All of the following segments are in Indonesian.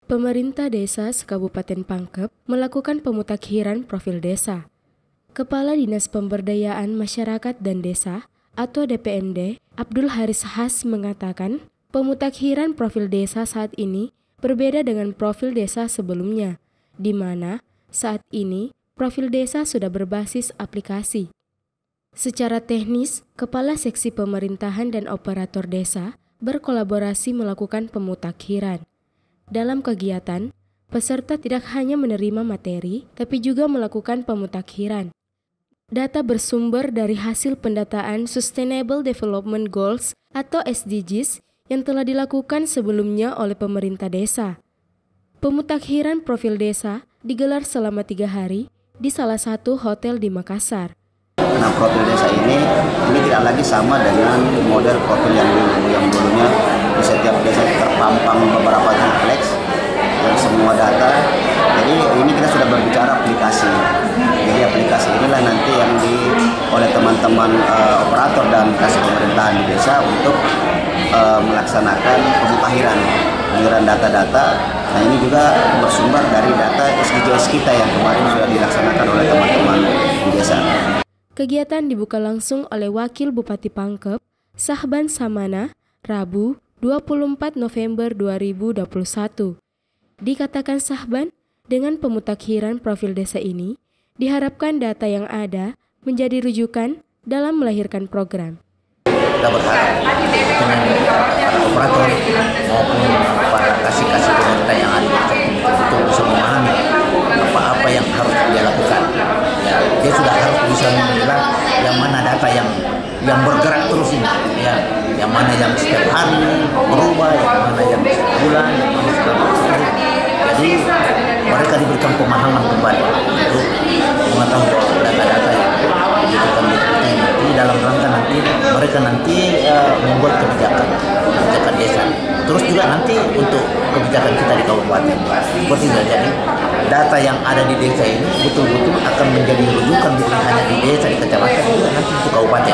Pemerintah Desa Sekabupaten Pangkep melakukan pemutakhiran profil desa. Kepala Dinas Pemberdayaan Masyarakat dan Desa atau DPMD, Abdul Haris Has mengatakan, pemutakhiran profil desa saat ini berbeda dengan profil desa sebelumnya, di mana saat ini profil desa sudah berbasis aplikasi. Secara teknis, Kepala Seksi Pemerintahan dan Operator Desa berkolaborasi melakukan pemutakhiran. Dalam kegiatan, peserta tidak hanya menerima materi, tapi juga melakukan pemutakhiran. Data bersumber dari hasil pendataan Sustainable Development Goals atau SDGs yang telah dilakukan sebelumnya oleh pemerintah desa. Pemutakhiran profil desa digelar selama 3 hari di salah satu hotel di Makassar. Nah, profil desa ini tidak lagi sama dengan model profil yang dulunya di setiap desa terpampang beberapa triplex dan semua data. Jadi ini kita sudah berbicara aplikasi. Jadi aplikasi inilah nanti yang oleh teman-teman operator dan kasih pemerintahan di desa untuk melaksanakan pemutakhiran data-data. Nah, ini juga bersumber dari data SDGs kita yang kemarin sudah dilaksanakan oleh teman-teman di desa. Kegiatan dibuka langsung oleh Wakil Bupati Pangkep, Sahban Samana, Rabu 24 November 2021. Dikatakan Sahban, dengan pemutakhiran profil desa ini, diharapkan data yang ada menjadi rujukan dalam melahirkan program. Kita berharap dengan para operator maupun para kasih-kasih pemerintah yang ada betul-betul bisa memahami apa-apa yang harus dia lakukan. Ya, dia sudah harus bisa memilah yang mana data yang bergerak terus ini, ya, yang mana yang setiap hari berubah, yang mana yang sebulan, yang mana setiap hari. Jadi mereka diberikan pemahaman kembali untuk mengetahui data-data yang dibutuhkan nanti dalam rangka mereka membuat kebijakan desa. Terus juga nanti untuk kebijakan kita di kabupaten. Seperti itu, jadi data yang ada di desa ini betul-betul akan menjadi rujukan bukan hanya di desa, di kecamatan, juga nanti untuk kabupaten.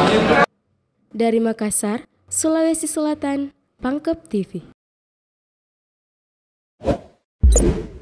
Dari Makassar, Sulawesi Selatan, Pangkep TV.